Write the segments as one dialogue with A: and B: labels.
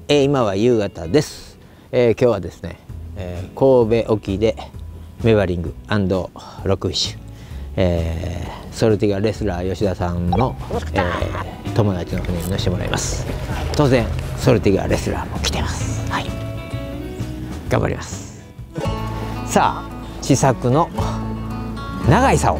A: 今は夕方です。今日はですね、神戸沖でメバリング&ロックフィッシュ、ソルティガレスラー吉田さんの、友達の船に乗せてもらいます。当然ソルティガレスラーも来てます。はい、頑張ります。さあ、試作の長い竿、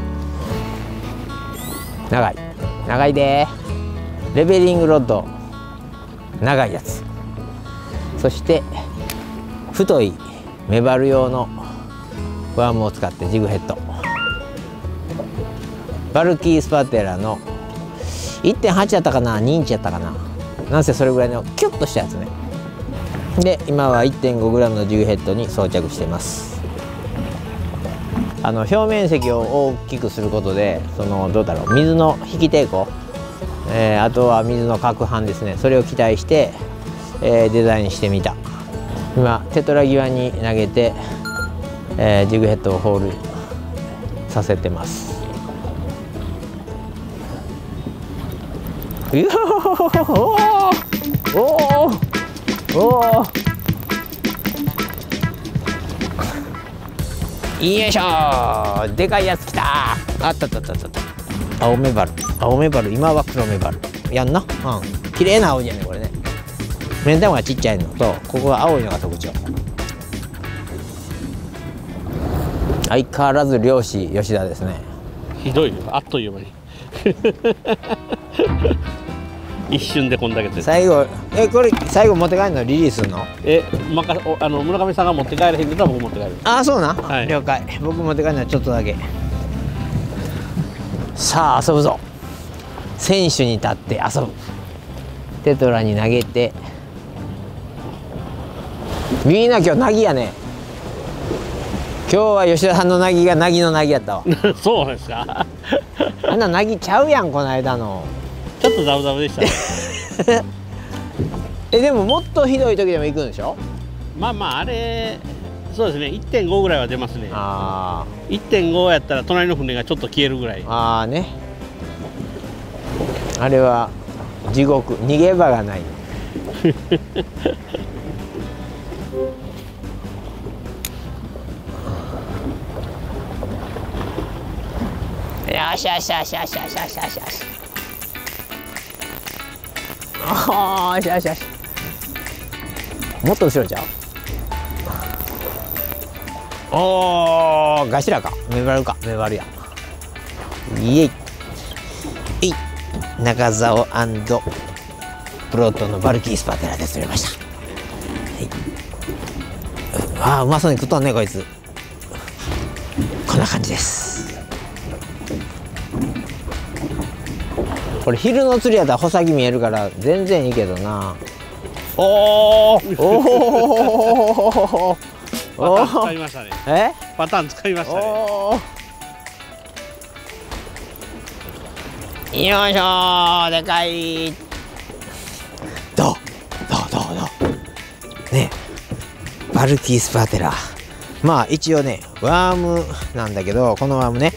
A: 長いでレベリングロッド、長いやつ、そして太いメバル用のワームを使ってジグヘッド、バルキースパテラの 1.8 やったかな、2インチやったかな、なんせそれぐらいのキュッとしたやつね。で今は 1.5g のジグヘッドに装着してます。表面積を大きくすることで、どうだろう、水の引き抵抗、あとは水の攪拌ですね、それを期待して、デザインしてみた。今テトラ際に投げて、ジグヘッドをホールさせてます。よいしょ、でかいやつきた。あったあったあった。青メバル、今は黒メバルやんな。綺麗な青じゃねこれね。目ん玉がちっちゃいのと、ここが青いのが特徴。相変わらず漁師吉田ですね。
B: ひどいよ、あっという間に一瞬でこんだけで
A: 最後、これ最後持って帰るのリリースするの？
B: 村上さんが持って帰れへんけど僕持って帰る。
A: ああ、そうな、
B: はい、
A: 了解。僕持って帰るのはちょっとだけ。さあ遊ぶぞ。選手に立って遊ぶ。テトラに投げて、みんな今日ナギやね。今日は吉田さんのナギがナギのナギやったわ
B: そうですか
A: あんなナギちゃうやん、この間の。
B: ちょっとザブザブでしたね
A: でももっとひどい時でも行くんでしょ？
B: まああれ、そうですね、 1.5 ぐらいは出ますね。1.5 やったら隣の船がちょっと消えるぐらい。
A: あれは地獄、逃げ場がないよしよしよしよしよしよしよしよし。よしよしよし。もっと後ろちゃう？おー、ガシラかメバルか、メバルや。イエイ中竿&プロトのバルキースパテラで釣れました。うまそうに食っとんねこいつ。こんな感じです。これ昼の釣りやったら穂先見えるから全然いいけどな。おお
B: パターン使いましたね。パターン使いましたね。
A: よいしょ、でかい。どうね、バルキースパテラ。まあ一応ねワームなんだけど、このワームね、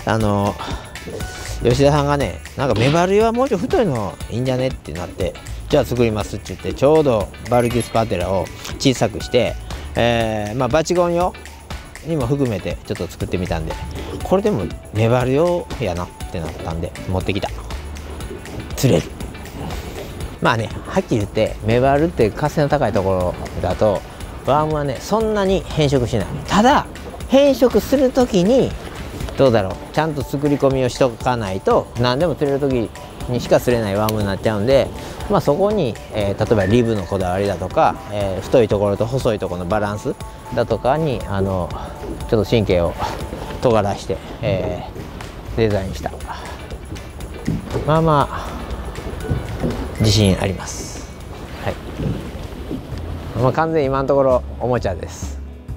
A: 吉田さんがね、なんかメバルはもうちょい太いのいいんじゃねってなって、じゃあ作りますって言って、ちょうどバルキースパテラを小さくして、バチゴン用にも含めてちょっと作ってみたんで、これでもメバル用やなってなったんで持ってきた。釣れる。まあね、はっきり言ってメバルって活性の高いところだとワームはねそんなに変色しない。ただ変色する時にどうだろう、ちゃんと作り込みをしとかないと何でも釣れる時にしか釣れないワームになっちゃうんで、そこに、例えばリブのこだわりだとか、太いところと細いところのバランスだとかにちょっと神経を尖らして、デザインした。自信あります。はい。完全に今のところおもちゃです。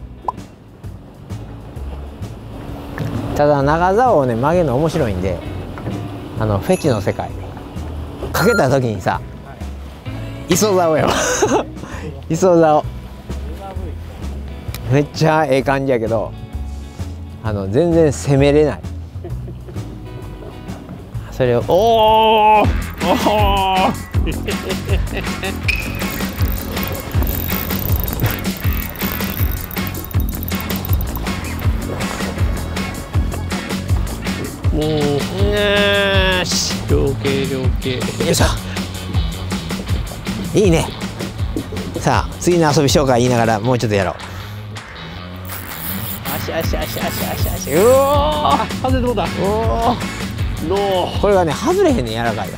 A: ただ長竿をね曲げるの面白いんで、フェチの世界かけた時にさ、磯竿やわ磯竿めっちゃええ感じやけど、全然攻めれない。それを
B: もう
A: よし、
B: 量計
A: よいしょ。いいね。さあ次の遊びしようか言いながらもうちょっとやろう。よしよしよしよしよしよし。うおー、
B: 外れどうだ。
A: おお、これがね外れへんね、柔らかいから。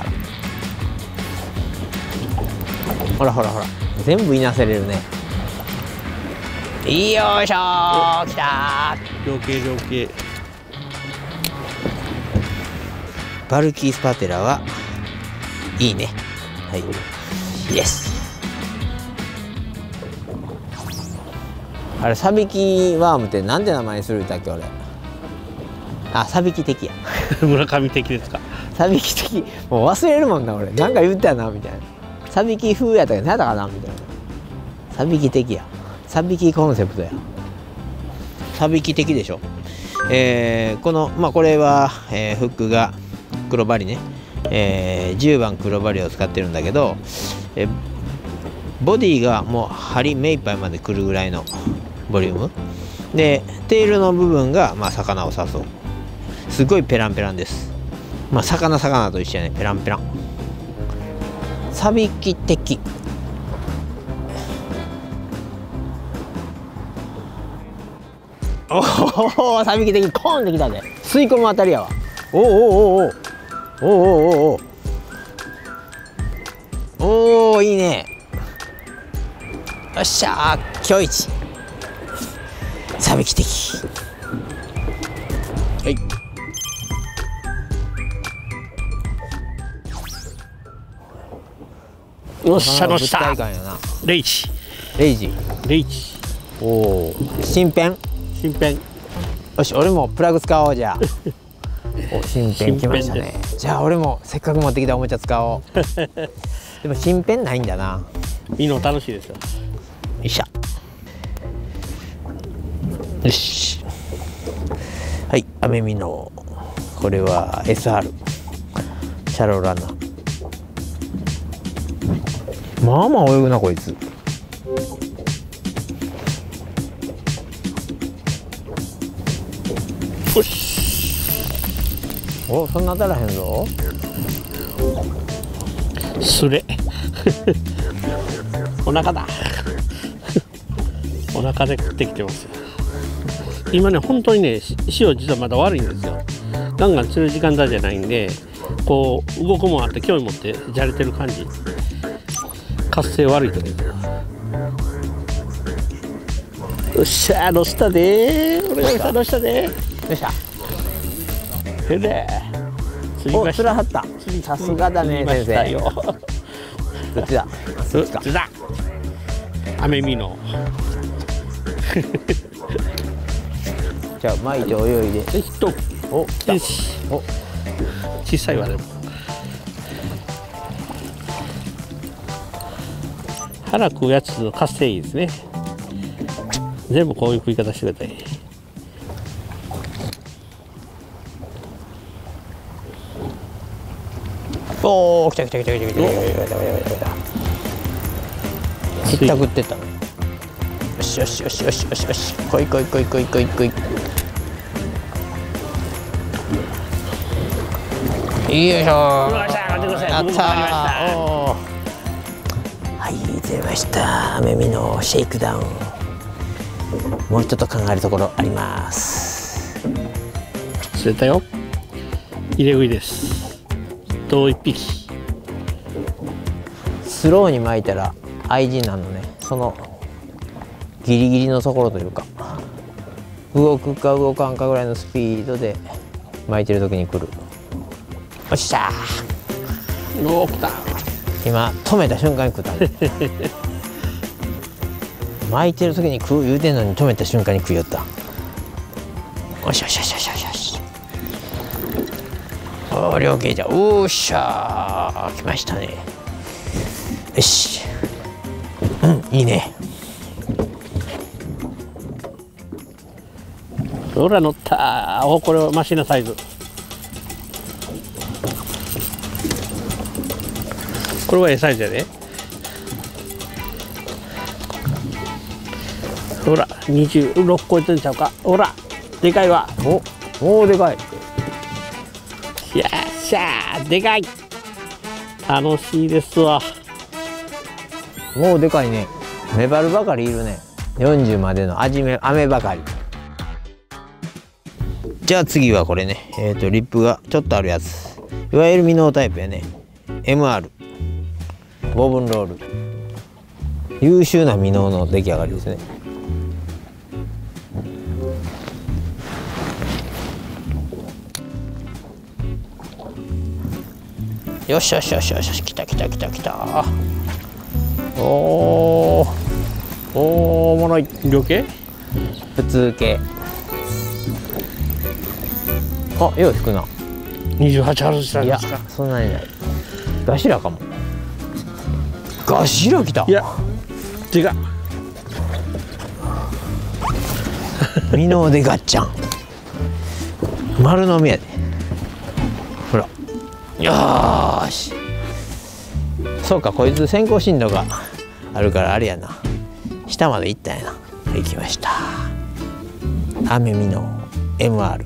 A: ほらほらほら、全部いなせれるね。よいしょー、きたー。
B: 量計。
A: バルキースパテラはいいね。はい、イエス。あれサビキワームってなんて名前にするんだっけ俺。あ、サビキ的や。
B: 村上的ですか。
A: サビキ的、もう忘れるもんな俺。なんか言ったなみたいな。サビキ風やったけど何やったかなみたいな。サビキ的や。サビキコンセプトや。サビキ的でしょ。このこれは、フックが黒針ね、10番黒針を使ってるんだけど、ボディがもう針目いっぱいまでくるぐらいのボリュームで、テールの部分が魚を刺そう。すごいペランペランです。魚と一緒やね、ペランペラン。サビキ的。おお、サビキ的コーンできたで。吸い込むあたりやわ。おおおおおおおおおお、いいね。よっしゃー、今日一サビキ的。はい。
B: よっしゃの下。
A: 物体感やな。
B: レイジ。
A: おお、新編。よし、俺もプラグ使おうじゃあ。お、新編来ましたね。じゃあ俺もせっかく持ってきたおもちゃ使おう。でも新編ないんだな。
B: いいの楽しいですよ。
A: よいしょ。よし。はい、アメミノ。これは SR シャローランナー。まあまあ泳ぐなこいつ。
B: よし。
A: お、そんな当たらへんぞ。
B: すれ。お腹だ。お腹で食ってきてますよ。今ね、本当にね、潮実はまだ悪いんですよ。ガンガン釣る時間帯じゃないんで、こう動くもんあって興味持ってじゃれてる感じ。活性悪いとき。よっしゃー、のしたでー。俺がのしたでー。
A: よっしゃ。
B: へれー。
A: お、釣らはった。さすがだね先生。どっちだ。
B: どっちだ。アメミノ。
A: じゃあ巻いて泳いで。お、来た。お、
B: 小さいわでも。腹食うやつの活性いいですね。全部こういう食い方してください。
A: おお、来た。ひったくってた。よし。こい。よいしょ。やったー。はい、出ました。アメミのシェイクダウン。もうちょっと考えるところあります。
B: 釣れたよ。入れ食いです。と1匹。
A: スローに巻いたら愛人なのね。そのギリギリのところというか、動くか動かんかぐらいのスピードで巻いてる時に来る。よっしゃー。
B: おー、来た。
A: 今止めた瞬間に食ったね。巻いてる時に食う言うてんのに止めた瞬間に食いよった。よし。おー、両形じゃ。おーしゃー、来ましたね。よし。いいね。
B: ほら乗ったー。お、これはマシなサイズ。これはサイズやで。ほら26個いってんちゃうか。ほらでかいわ。
A: おお、でかい。
B: よっしゃー、でかい。楽しいですわ。
A: もうでかいね。メバルばかりいるね。40までの雨ばかり。じゃあ次はこれね、リップがちょっとあるやつ、いわゆるミノータイプやね。 MR ボブンロール、優秀なミノーの出来上がりですね。よしよしよしよし、来た来た来た来た。おーおもろい。
B: 量計？
A: 普通系。あ、よう引くな。
B: 28あるしたん
A: いや
B: ですか。
A: そんなにない。ガシラかも。ガシラ来た。
B: いや、違う。
A: ミノーでガッチャン丸飲みやで。ほら、よーし。そうか、こいつ先行振動があるからあれやな、下まで行ったんやな。行きました。雨ミノー MR。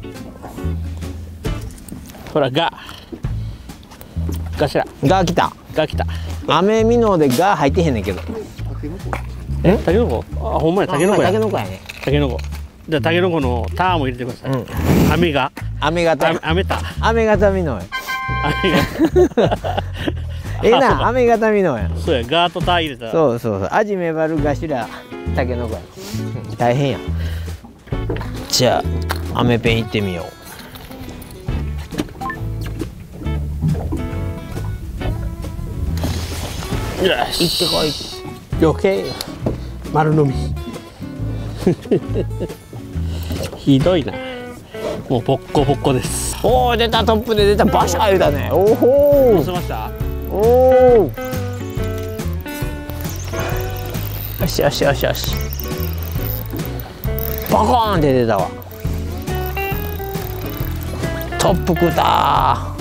B: ほら、ガしら。
A: が来た。
B: が来た。
A: 雨ミノーでが入ってへんねんけど。
B: え、タケノコ？あ、ほんまや、タケノコや。
A: タケノコやね。
B: タケノコ。じゃあタケノコのターも入れてください。
A: うん。
B: 雨が。
A: 雨型。
B: 雨た。
A: 雨型ミノーや。
B: 雨が。
A: ええな、雨型ミノーや。
B: そうや、ガーとター入れたら。
A: そうそうそう、アジメバルガシラタケノコや。大変や。じゃあアメペン行ってみよ
B: う。よし。
A: 行ってこい。
B: 余計丸飲み。ひどいな。もうボッコボコです。
A: う。おお、出た、トップで出た。バシャー言うたね。おほ
B: どうしました？
A: おお、よしよしよしよし。バコーンって出たわ。トップ食うた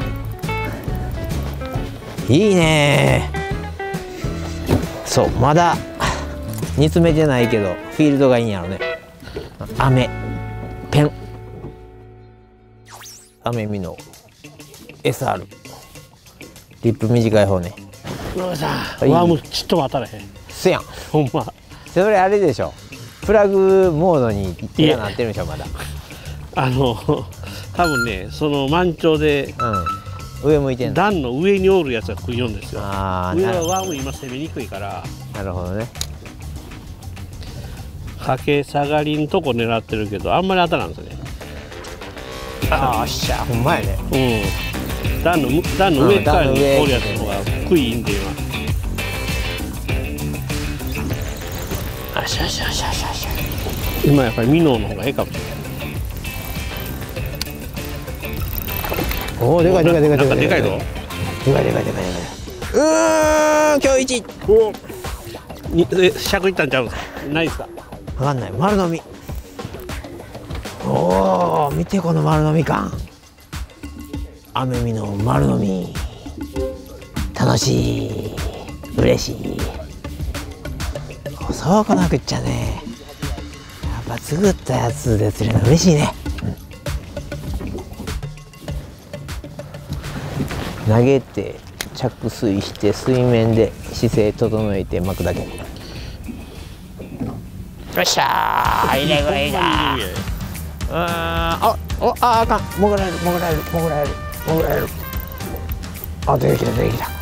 A: ー。いいねー。そう、まだ煮詰めてないけどフィールドがいいんやろね。雨ペン、雨ミノ SR、 リップ短い方ね。
B: よっしゃ。
A: い
B: ワームちっとも当たらへん。
A: せやん、
B: ほんま。
A: それあれでしょ、プラグモードに手がなってるんでしょ。まだ
B: 多分ね、その満潮で
A: うん、上向いてんの。
B: 段の上におるやつが食いよんですよ。
A: あー、
B: 上はワーム今攻めにくいから、
A: なるほどね。
B: かけ下がりんとこ狙ってるけどあんまり当たらんですね。
A: あーっしゃ、ほんまやね。
B: うん。段の上側におるやつの方が食いいんで今。
A: あしゃしゃしゃしゃしゃ。
B: 今やっぱりミノーの方がええかもしれない。
A: おお、でかいでかいでかいでかい
B: なんかでかいぞ。
A: でかいでかいでかいでかい。今日一。
B: おに尺いったんちゃうんですか。ないですか。
A: わかんない、丸飲み。おお、見てこの丸飲み感。雨見の丸飲み。楽しい、嬉しい。そうこなくっちゃね。やっぱ作ったやつで釣れるの嬉しいね。投げて着水して水面で姿勢整えて巻くだけ。よっしゃー、入れ食いだ。あかん、潜られる潜られる潜られる潜られる。あ、出てきた出てきた。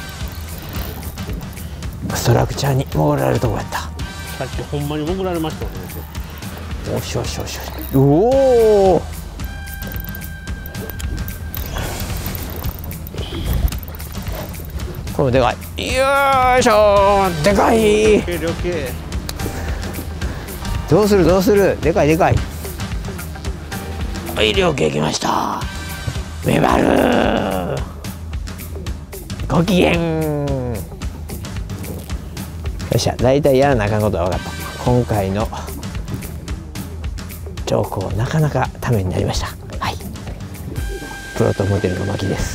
A: ストラクチャーに潜られるとこやった。
B: さっきほんまに潜られましたよね。
A: よしよしよしよし。おお、これでかい。よいしょ、でかい。
B: 量計。
A: どうするどうする、でかいでかい。はい、量計きました。メバルご機嫌。よっしゃ、だいたいやらなあかんことは分かった。今回の兆候なかなかためになりました。はい、プロトモデルの巻です。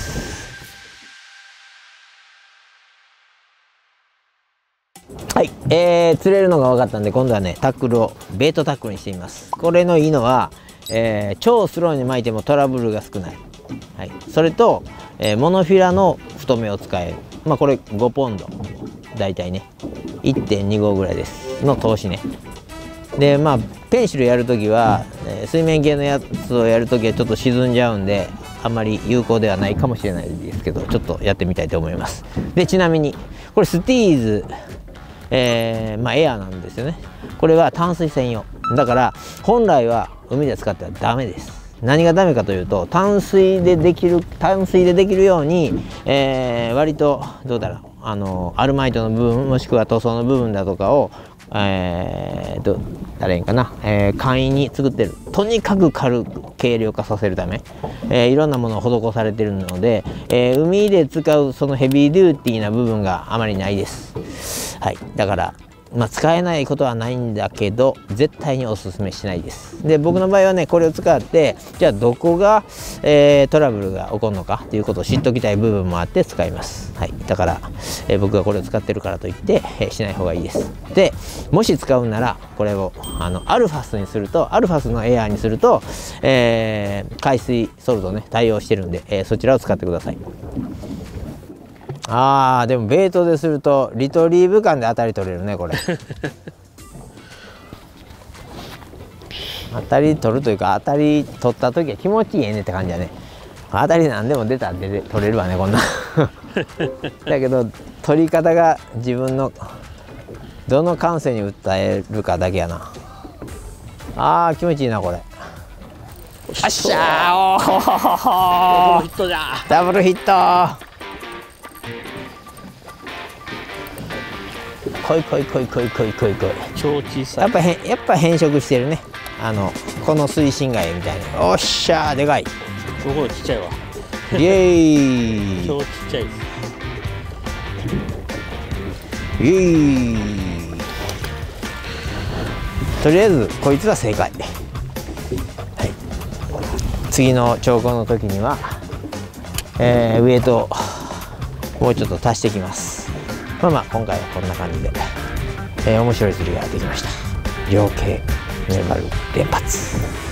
A: はい、釣れるのが分かったんで、今度はねタックルをベイトタックルにしてみます。これのいいのは、超スローに巻いてもトラブルが少ない。 はい、それと、モノフィラの太めを使える、まあ、これ5ポンドだいたいね 1.25 ぐらいですの通しね。でまあペンシルやるときは、水面系のやつをやるときはちょっと沈んじゃうんであんまり有効ではないかもしれないですけど、ちょっとやってみたいと思います。でちなみにこれスティーズ、まあ、エアなんですよね。これは淡水専用だから本来は海で使ってはダメです。何がダメかというと淡水でできるように、割とどうだろうアルマイトの部分もしくは塗装の部分だとかを誰かな、簡易に作ってる、とにかく軽量化させるため、いろんなものを施されているので、海で使うそのヘビーデューティーな部分があまりないです。はい、だからまあ、使えないことはないんだけど絶対におすすめしないです。で僕の場合はねこれを使ってじゃあどこが、トラブルが起こるのかということを知っておきたい部分もあって使います。はい、だから、僕がこれを使ってるからといって、しない方がいいです。でもし使うならこれをアルファスにするとアルファスのエアーにすると、海水ソルトね対応してるんで、そちらを使ってください。でもベイトでするとリトリーブ感で当たり取れるねこれ当たり取るというか当たり取った時は気持ちいいねって感じだね。当たりなんでも出たら取れるわねこんなだけど取り方が自分のどの感性に訴えるかだけやな。気持ちいいなこれ。よっしゃー、ダブルヒットじゃ。ダブルヒット。こい超小さい。やっぱ変色してるね。この水深外みたいな。おっしゃー、でかい。
B: すごいちっちゃいわ。
A: イエーイ。
B: 超ちっちゃいです。
A: イエーイ。とりあえずこいつは正解。はい。次の調校の時には、ウエイトをもうちょっと足してきます。今回はこんな感じで、面白い釣りができました。両系メバル連発。